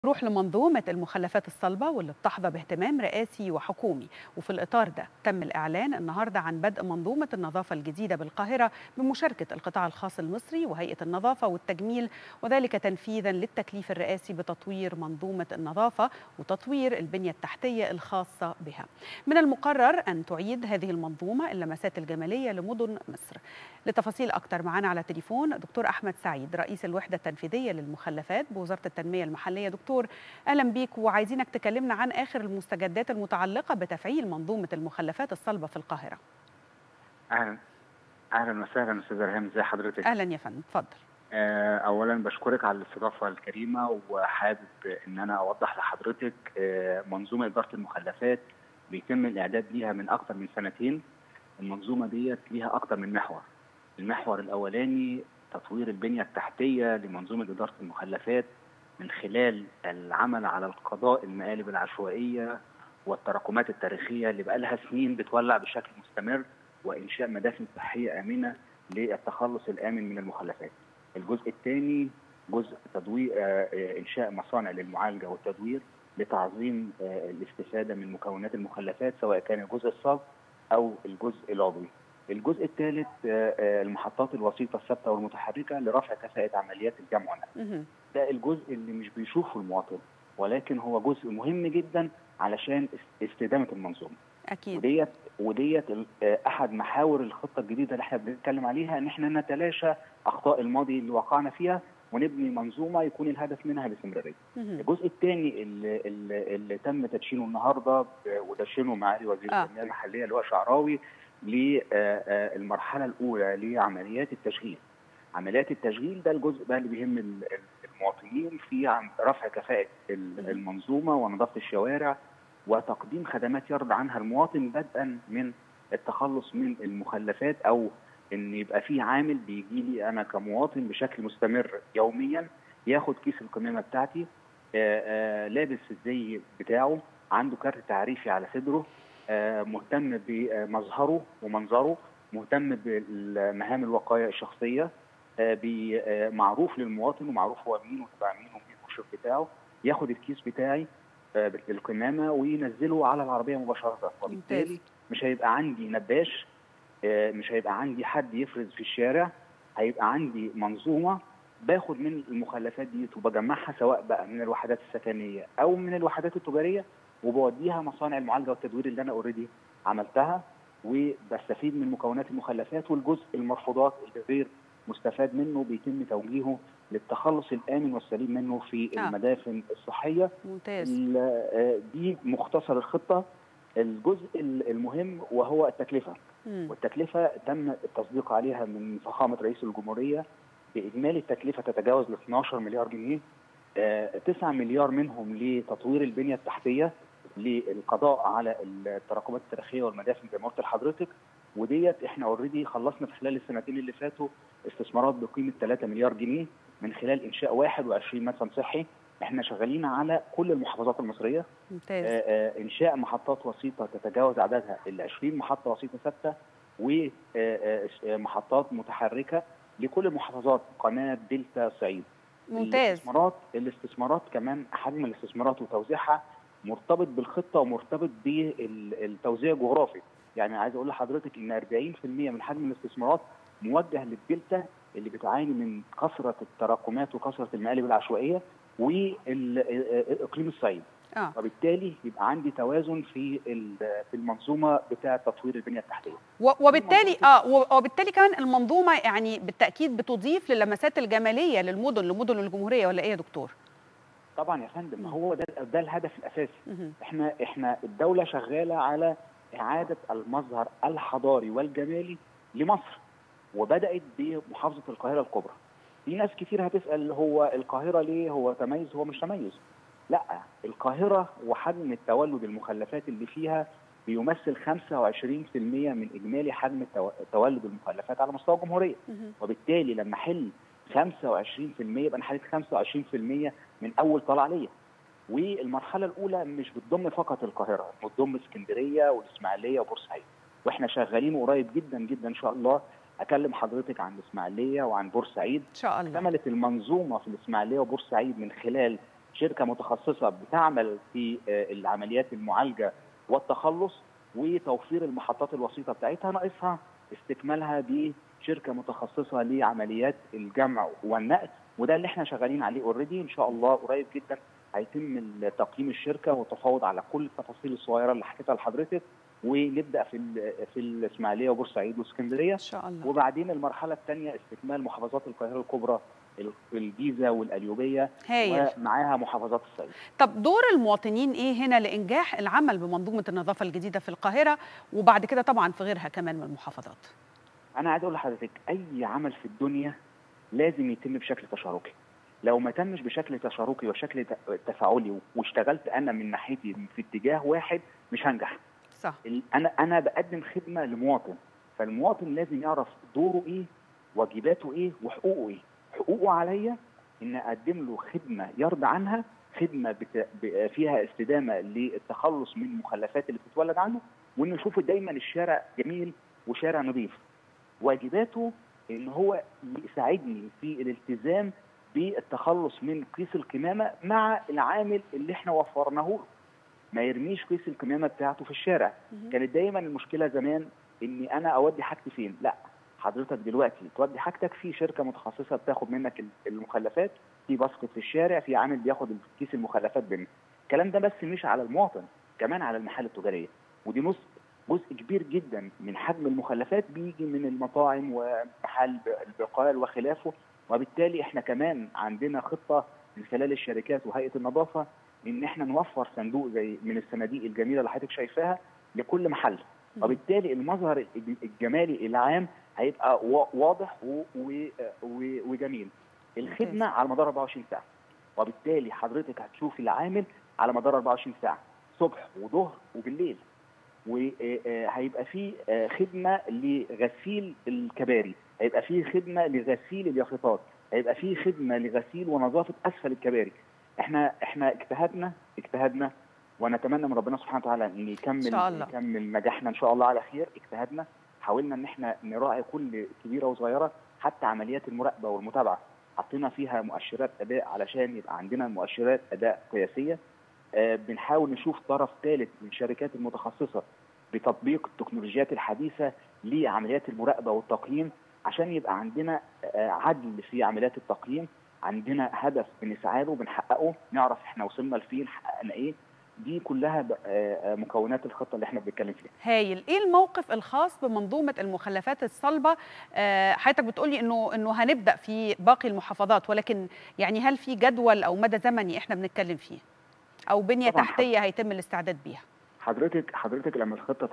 نروح لمنظومة المخلفات الصلبة واللي بتحظى باهتمام رئاسي وحكومي، وفي الإطار ده تم الإعلان النهاردة عن بدء منظومة النظافة الجديدة بالقاهرة بمشاركة القطاع الخاص المصري وهيئة النظافة والتجميل، وذلك تنفيذا للتكليف الرئاسي بتطوير منظومة النظافة وتطوير البنية التحتية الخاصة بها. من المقرر أن تعيد هذه المنظومة اللمسات الجمالية لمدن مصر. لتفاصيل أكتر معنا على تليفون دكتور أحمد سعيد رئيس الوحدة التنفيذية للمخلفات بوزارة التنمية المحلية. دكتور أهلا بيك، وعايزينك تكلمنا عن آخر المستجدات المتعلقة بتفعيل منظومة المخلفات الصلبة في القاهرة. اهلا اهلا وسهلا استاذ ريهام، ازي حضرتك؟ أهلا يا فندم، اتفضل. اولا بشكرك على الاستضافه الكريمه، وحابب ان انا اوضح لحضرتك منظومه اداره المخلفات بيتم الاعداد ليها من اكثر من سنتين. المنظومه ديت ليها اكثر من محور. المحور الاولاني تطوير البنيه التحتيه لمنظومه اداره المخلفات من خلال العمل على القضاء المقالب العشوائيه والتراكمات التاريخيه اللي بقى لها سنين بتولع بشكل مستمر، وانشاء مدافن صحيه امنه للتخلص الامن من المخلفات. الجزء الثاني جزء تدوير انشاء مصانع للمعالجه والتدوير لتعظيم الاستفاده من مكونات المخلفات، سواء كان الجزء الصلب او الجزء العضوي. الجزء الثالث المحطات الوسيطه الثابته والمتحركه لرفع كفاءه عمليات الجمع والنقل. ده الجزء اللي مش بيشوفه المواطن، ولكن هو جزء مهم جدا علشان استدامه المنظومه. أكيد. وديت احد محاور الخطه الجديده اللي احنا بنتكلم عليها، ان احنا نتلاشى اخطاء الماضي اللي وقعنا فيها ونبني منظومه يكون الهدف منها الاستمراريه. الجزء الثاني اللي تم تدشينه النهارده ودشنه معالي وزير التنميه المحليه اللي هو شعراوي للمرحله الاولى لعمليات التشغيل. عمليات التشغيل ده الجزء بقى اللي بيهم المواطنين في رفع كفاءه المنظومه ونظافه الشوارع وتقديم خدمات يرضى عنها المواطن، بدءا من التخلص من المخلفات، او ان يبقى في عامل بيجي لي انا كمواطن بشكل مستمر يوميا ياخد كيس القمامه بتاعتي، لابس الزي بتاعه، عنده كارت تعريفي على صدره، مهتم بمظهره ومنظره، مهتم بالمهام الوقائيه الشخصيه، معروف للمواطن ومعروف هو مين وتبع مين ومين المشرف بتاعه، ياخد الكيس بتاعي القمامه وينزله على العربيه مباشره، وبالتالي مش هيبقى عندي نباش، مش هيبقى عندي حد يفرز في الشارع، هيبقى عندي منظومه باخد من المخلفات دي وبجمعها سواء بقى من الوحدات السكنيه او من الوحدات التجاريه، وبوديها مصانع المعالجه والتدوير اللي انا اوريدي عملتها، وبستفيد من مكونات المخلفات، والجزء المرفوضات اللي غير مستفاد منه بيتم توجيهه للتخلص الآمن والسليم منه في المدافن الصحية. ممتاز. دي مختصر الخطة. الجزء المهم وهو التكلفة، والتكلفة تم التصديق عليها من فخامة رئيس الجمهورية بإجمالي التكلفة تتجاوز ل 12 مليار جنيه، 9 مليار منهم لتطوير البنية التحتية للقضاء على التراكمات التاريخية والمدافن زي ما قلت لحضرتك، وديت احنا اوريدي خلصنا في خلال السنتين اللي فاتوا استثمارات بقيمه 3 مليار جنيه من خلال انشاء 21 مدفن صحي. احنا شغالين على كل المحافظات المصريه. ممتاز. انشاء محطات وسيطه تتجاوز عددها ال 20 محطه وسيطه ثابته، ومحطات متحركه لكل المحافظات، قناه، دلتا، صعيد. ممتاز. الاستثمارات كمان حجم الاستثمارات وتوزيعها مرتبط بالخطه ومرتبط بالتوزيع الجغرافي. يعني عايز اقول لحضرتك ان 40% من حجم الاستثمارات موجه للدلتا اللي بتعاني من كثره التراكمات وكثره المقالب العشوائيه واقليم الصعيد. وبالتالي يبقى عندي توازن في المنظومه بتاعه تطوير البنيه التحتيه. وبالتالي كمان المنظومه يعني بالتاكيد بتضيف للمسات الجماليه لمدن الجمهوريه، ولا ايه يا دكتور؟ طبعا يا فندم، هو ده الهدف الاساسي. احنا الدوله شغاله على إعادة المظهر الحضاري والجمالي لمصر، وبدأت بمحافظة القاهرة الكبرى. في ناس كتير هتسأل هو القاهرة ليه هو تميز؟ هو مش تميز، لا، القاهرة وحجم التولد المخلفات اللي فيها بيمثل 25% من إجمالي حجم تولد المخلفات على مستوى الجمهورية، وبالتالي لما أحل 25% يبقى أنا حليت 25% من أول طلعة ليا. والمرحله الاولى مش بتضم فقط القاهره، بتضم اسكندريه والاسماعيليه وبورسعيد، واحنا شغالين قريب جدا جدا ان شاء الله اكلم حضرتك عن الاسماعيليه وعن بورسعيد. ان شاء الله اكتملت المنظومه في الاسماعيليه وبورسعيد من خلال شركه متخصصه بتعمل في العمليات المعالجه والتخلص وتوفير المحطات الوسيطه بتاعتها، ناقصها استكمالها بشركه متخصصه لعمليات الجمع والنقل، وده اللي احنا شغالين عليه اوريدي. ان شاء الله قريب جدا هيتم تقييم الشركه والتفاوض على كل التفاصيل الصغيره اللي حكيتها لحضرتك، ونبدا في الاسماعيليه وبورسعيد واسكندريه ان شاء الله. وبعدين المرحله الثانيه استكمال محافظات القاهره الكبرى، الجيزه والقليوبيه، هايل. ومعاها محافظات الصعيد. طب دور المواطنين ايه هنا لانجاح العمل بمنظومه النظافه الجديده في القاهره وبعد كده طبعا في غيرها كمان من المحافظات؟ انا عايز اقول لحضرتك اي عمل في الدنيا لازم يتم بشكل تشاركي. لو ما تمش بشكل تشاركي وشكل تفاعلي واشتغلت انا من ناحيتي في اتجاه واحد مش هنجح. صح. انا بقدم خدمه لمواطن، فالمواطن لازم يعرف دوره ايه، واجباته ايه، وحقوقه ايه. حقوقه عليا ان اقدم له خدمه يرضى عنها، خدمه فيها استدامه للتخلص من المخلفات اللي بتتولد عنه، وان نشوف دايما الشارع جميل وشارع نظيف. واجباته ان هو يساعدني في الالتزام بالتخلص من كيس القمامه مع العامل اللي احنا وفرناه له. ما يرميش كيس القمامه بتاعته في الشارع. كانت دايما المشكله زمان اني انا اودي حاجتي فين؟ لا، حضرتك دلوقتي تودي حاجتك في شركه متخصصه بتاخد منك المخلفات، في باسكت في الشارع، في عامل بياخد كيس المخلفات منك. الكلام ده بس مش على المواطن، كمان على المحال التجاريه، ودي جزء كبير جدا من حجم المخلفات بيجي من المطاعم ومحال البقال وخلافه. وبالتالي احنا كمان عندنا خطه من خلال الشركات وهيئه النظافه ان احنا نوفر صندوق زي من الصناديق الجميله اللي حضرتك شايفاها لكل محل، وبالتالي المظهر الجمالي العام هيبقى واضح وجميل. الخدمه على مدار 24 ساعه، وبالتالي حضرتك هتشوف العامل على مدار 24 ساعه صبح وظهر وبالليل. وهيبقى في خدمه لغسيل الكباري، هيبقى في خدمه لغسيل اليافطات، هيبقى في خدمه لغسيل ونظافه اسفل الكباري. احنا اجتهدنا ونتمنى من ربنا سبحانه وتعالى ان يكمل نجاحنا ان شاء الله على خير. اجتهدنا، حاولنا ان احنا نراعي كل كبيره وصغيره، حتى عمليات المراقبه والمتابعه حطينا فيها مؤشرات اداء علشان يبقى عندنا مؤشرات اداء قياسيه. بنحاول نشوف طرف ثالث من الشركات المتخصصه بتطبيق التكنولوجيات الحديثه لعمليات المراقبه والتقييم عشان يبقى عندنا عدل في عمليات التقييم، عندنا هدف بنسعى له بنحققه، نعرف احنا وصلنا لفين، حققنا ايه. دي كلها مكونات الخطه اللي احنا بنتكلم فيها. هايل. ايه الموقف الخاص بمنظومه المخلفات الصلبه؟ حضرتك بتقولي انه هنبدا في باقي المحافظات، ولكن يعني هل في جدول او مدى زمني احنا بنتكلم فيه او بنيه تحتيه هيتم الاستعداد بيها؟ حضرتك لما الخطه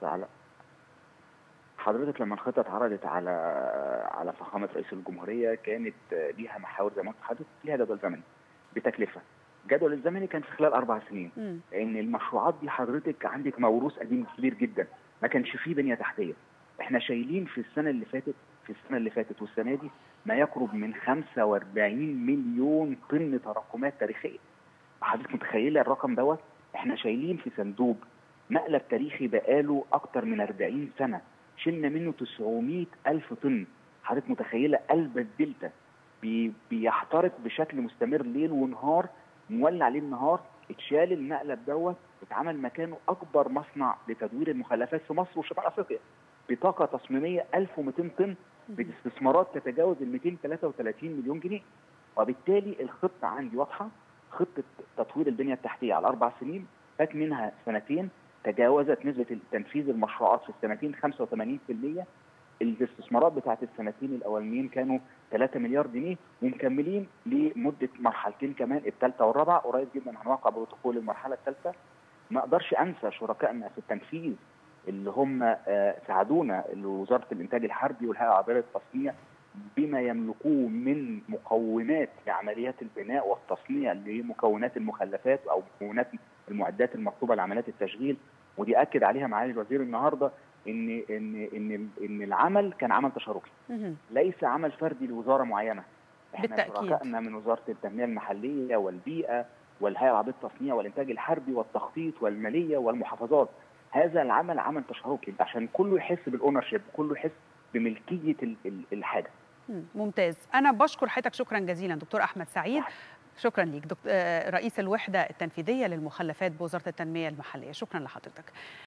اتعرضت على فخامه رئيس الجمهوريه كانت ليها محاور زي ما قلت لحضرتك، ليها جدول زمني بتكلفه. الجدول الزمني كان في خلال 4 سنين. لان المشروعات دي حضرتك عندك موروث قديم كبير جدا، ما كانش فيه بنيه تحتيه. احنا شايلين في السنه اللي فاتت والسنه دي ما يقرب من 45 مليون طن تراكمات تاريخيه. حضرتك متخيله الرقم دوت؟ احنا شايلين في صندوق مقلب تاريخي بقاله اكتر من 40 سنه، شلنا منه 900 ألف طن. حضرتك متخيله قلب الدلتا بيحترق بشكل مستمر ليل ونهار، مولع ليل نهار. اتشال المقلب دوت، اتعمل مكانه اكبر مصنع لتدوير المخلفات في مصر وشمال افريقيا بطاقه تصميميه 1200 طن باستثمارات تتجاوز ال 233 مليون جنيه. وبالتالي الخطه عندي واضحه، خطه تطوير البنيه التحتيه على 4 سنين، فات منها سنتين تجاوزت نسبه تنفيذ المشروعات في السنتين 85%. الاستثمارات بتاعت السنتين الاولانيين كانوا 3 مليار جنيه، ومكملين لمده مرحلتين كمان، الثالثه والرابعه. قريب جدا هنوقع بروتوكول المرحله الثالثه. ما اقدرش انسى شركائنا في التنفيذ اللي هم ساعدونا، وزاره الانتاج الحربي والهيئه العربيه للتصنيع بما يملكوه من مقومات لعمليات البناء والتصنيع لمكونات المخلفات او مكونات المعدات المطلوبه لعمليات التشغيل. ودي اكد عليها معالي الوزير النهارده ان العمل كان عمل تشاركي، ليس عمل فردي لوزاره معينه. احنا شركائنا من وزاره التنميه المحليه والبيئه والهيئه العربيه للتصنيع والانتاج الحربي والتخطيط والماليه والمحافظات. هذا العمل عمل تشاركي عشان كله يحس بالاونرشيب، كله يحس بملكيه الحاجه. ممتاز. انا بشكر حضرتك شكرا جزيلا دكتور احمد سعيد، شكرا ليك رئيس الوحدة التنفيذية للمخلفات بوزارة التنمية المحلية، شكرا لحضرتك.